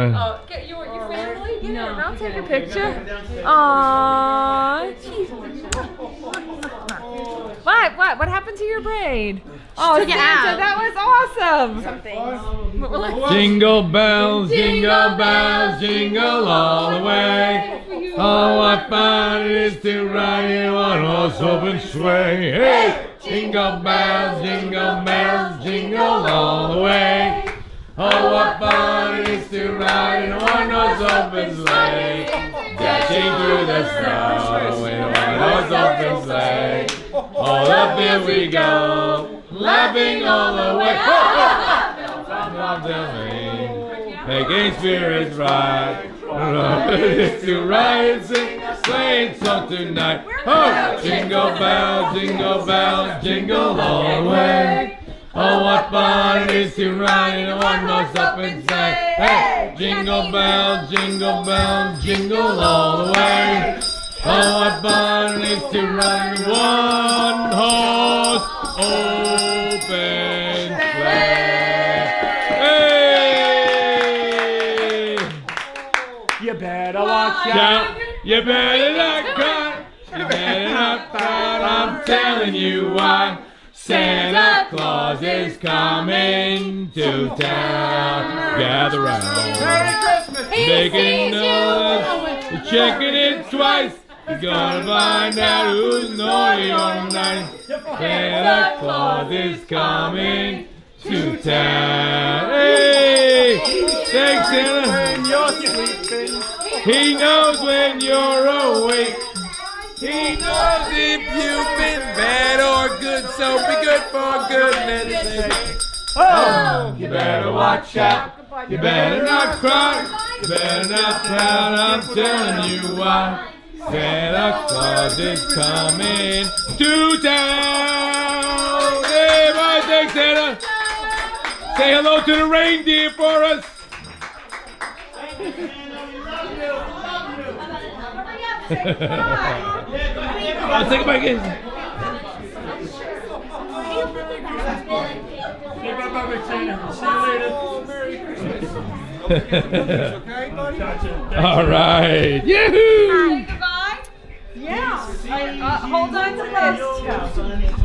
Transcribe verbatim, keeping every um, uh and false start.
Yeah. Oh, get your, your family? Get no, in. I'll take a picture. Aww. What? What? What happened to your braid? Oh, Santa, that was awesome. Something. Jingle bells, jingle bells, jingle all the way. Oh, what fun it is to ride in one horse open sleigh. Hey! Jingle bells, jingle bells, jingle all the way. Oh, what fun it is to ride in a one-horse open sleigh. Dashing through the snow in a one-horse open sleigh. All up here we go, laughing all the way. Making spirits bright. It's to ride and sing a sleighing song tonight. Oh, jingle bells, jingle bells, jingle all the way. Oh, what fun it is to ride in a one-horse open sleigh. Hey, jingle bells, jingle bells, jingle all the way. Oh, what fun it is to ride in one-horse open sleigh. Hey! You better watch out. You better not cry. You better not pout. I'm telling you why. Santa Claus is coming to town. Gather round. Merry Christmas. Making noise. Checking it twice. You're gonna find out who's naughty or nice. Santa Claus is coming to town. Hey! Thanks, Santa. When you're sleeping. He knows when you're awake. He knows if you've been bad or good, so be good for goodness sake. Oh, you better watch out. You better not cry. You better not pout. I'm telling you why. Santa Claus is coming to town. Hey, bye, thanks, Santa. Say hello to the reindeer for us. I'll take it back in. All right. Yahoo! Say goodbye? Yeah. Uh, hold on to this.